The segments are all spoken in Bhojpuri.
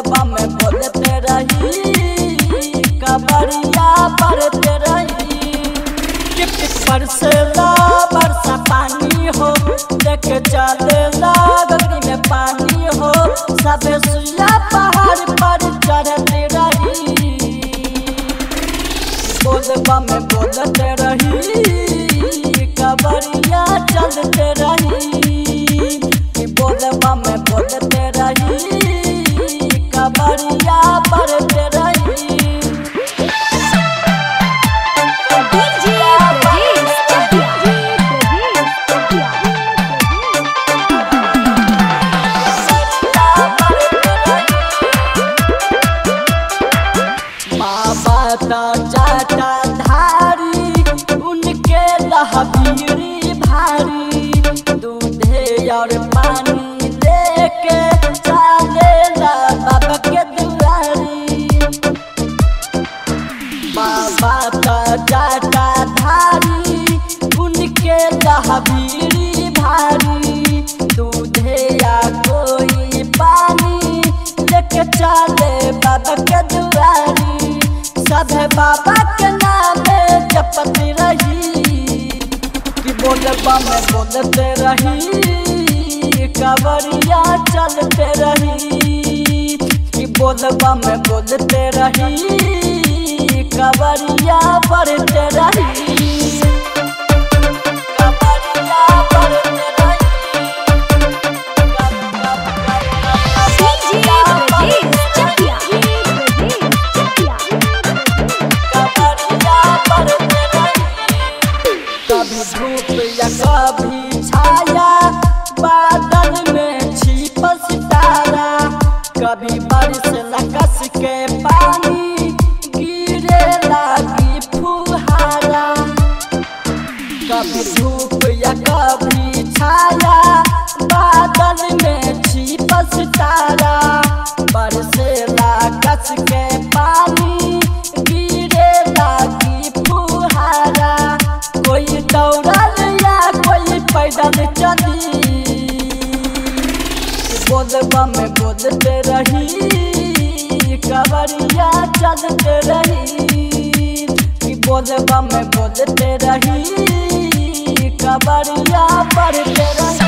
बोलबा में बोलते रही कबरिया पढ़ते रही। टिप बरसेला बरसा पानी हो देख चलेला गगरी में पानी हो सबे सुइया पहाड़ पर चढ़ते रही। बोलबा में बोलते रही कबरिया चलते रही। बोलबा में बोलते रही कबरिया पढ़ते रही। जाटा धारी उनके लहबीरी भारी दूधे और पानी लेके चलेला बाबा के दुआरी। बाबा का जाटा धारी उनके लहबीरी भारी दूधे या कोई पानी लेके चले बाबा के दुआरी। सब बाबा के नाम जपती रही कि बोलबा में बोलते रही कबरिया चलते रही। कि बोलबा में बोलते रही कबरिया पढ़ते रही। कभी धूप या कभी छाया बादल में छिप सितारा कभी बारिश लकस के पानी गिरे लागी फुहारा। कभी धूप या कभी छाया बादल में छिप सितारा बारिश लकस के पानी गिरे लागी फुहारा। कोई दौड़ल या कोई पैदल चली बोलबा में बोलते रही कबरिया चलते रही। कि बोलबा में बोलते रही कबरिया पढ़ते रही।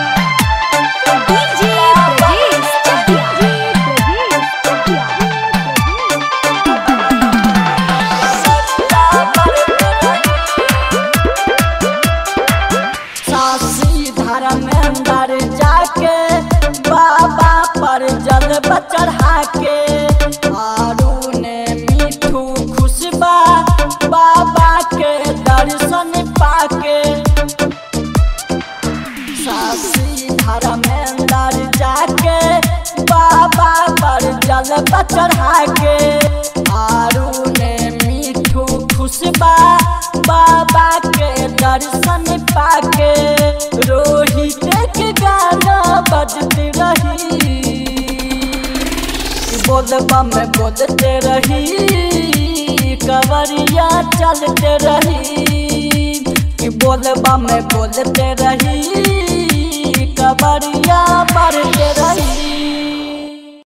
धर्मेंद्र जाके बाबा पर जल चढ़ा के आरू ने मिठू खुशबा बाबा के दर्शन पाके। सासी धर्मेंद्र जाके बाबा पर जल चढ़ा के आरू ने मिठू खुशबा बाबा के दर्शन पाके। रोहित के गाना बजते रही बोलबा में बोलते रही कबरिया चलते रही। कि बोलबा में बोलते रही कबरिया पढ़ते रही।